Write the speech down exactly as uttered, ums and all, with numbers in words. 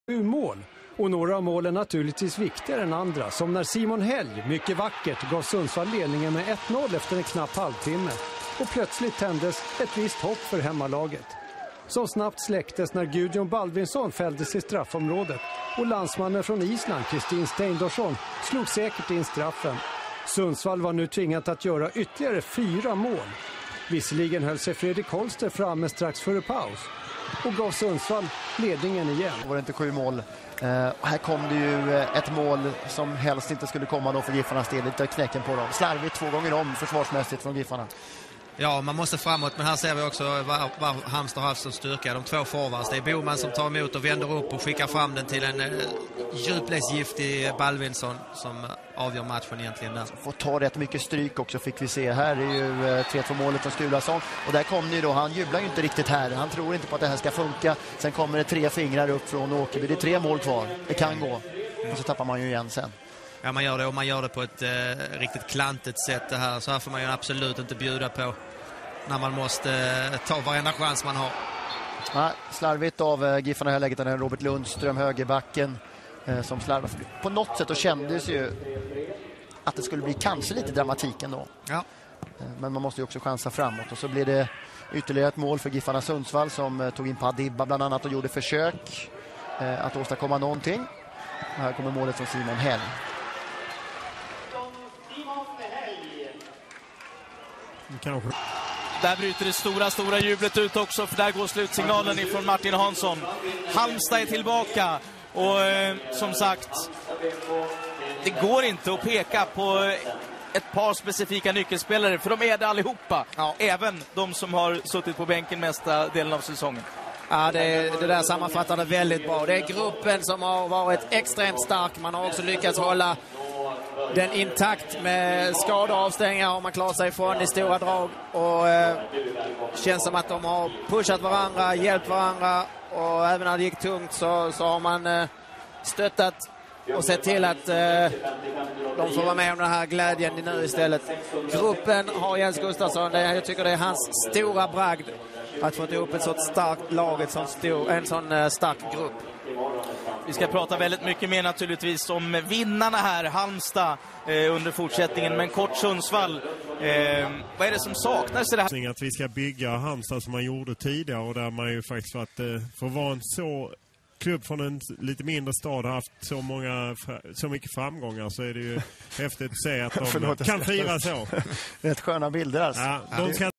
Sju mål. Och några av målen naturligtvis viktigare än andra. Som när Simon Helg, mycket vackert, gav Sundsvall ledningen med ett noll efter en knapp halvtimme. Och plötsligt tändes ett visst hopp för hemmalaget. Som snabbt släcktes när Gudjon Baldvinsson fälldes i straffområdet. Och landsmannen från Island, Kristin Steindorsson, slog säkert in straffen. Sundsvall var nu tvingat att göra ytterligare fyra mål. Visserligen höll sig Fredrik Holster framme strax före paus. Och gav Sundsvall ledningen igen. Det var inte sju mål. Uh, här kom det ju ett mål som helst inte skulle komma då för Giffarnas del. Lite knäcken på dem. Slarvigt två gånger om försvarsmässigt från Giffarna. Ja, man måste framåt, men här ser vi också vad, vad Halmstad har haft som styrka. De två forwards. Det är Boman som tar emot och vänder upp och skickar fram den till en eh, djupledsgiftig Baldvinsson som avgör matchen egentligen där. Får ta rätt mycket stryk också fick vi se. Här är ju eh, tre två målet från Skulason. Och där kom det ju då, han jublar ju inte riktigt här. Han tror inte på att det här ska funka. Sen kommer det tre fingrar upp från Åkerby. Det är tre mål kvar. Det kan gå. Och så tappar man ju igen sen. Ja, man gör det och man gör det på ett eh, riktigt klantigt sätt det här. Så här får man ju absolut inte bjuda på när man måste eh, ta varenda chans man har. Ja, slarvigt av eh, Giffarna här läget. Den Robert Lundström, högerbacken, eh, som slarvar. På något sätt och kändes ju att det skulle bli kanske lite dramatik ändå. Ja. Eh, men man måste ju också chansa framåt. Och så blir det ytterligare ett mål för Giffarna Sundsvall som eh, tog in Padibba bland annat och gjorde försök eh, att åstadkomma någonting. Och här kommer målet från Simon Helg. Kanske. Där bryter det stora, stora jublet ut också, för där går slutsignalen ifrån Martin Hansson. Halmstad är tillbaka och eh, som sagt, det går inte att peka på ett par specifika nyckelspelare, för de är det allihopa. Ja. Även de som har suttit på bänken mesta delen av säsongen. Ja, det, det där sammanfattar det väldigt bra. Det är gruppen som har varit extremt stark. Man har också lyckats hålla den intakt med skador och avstängningar har man klarat sig ifrån i stora drag. Och eh, känns som att de har pushat varandra, hjälpt varandra. Och även när det gick tungt så, så har man eh, stöttat och sett till att eh, de får vara med om den här glädjen nu istället. Gruppen har Jens Gustafsson. Det, jag tycker det är hans stora bragd att få ihop ett sånt starkt lag, ett sånt stor, en sån eh, stark grupp. Vi ska prata väldigt mycket mer naturligtvis om vinnarna här, Halmstad, eh, under fortsättningen. Men kort Sundsvall, eh, vad är det som saknas i det här? Att vi ska bygga Halmstad som man gjorde tidigare och där man ju faktiskt för att eh, för att vara en så klubb från en lite mindre stad har haft så många så mycket framgångar, så är det ju häftigt att se att de kan fira så. Rätt sköna bilder alltså. Ja, de ska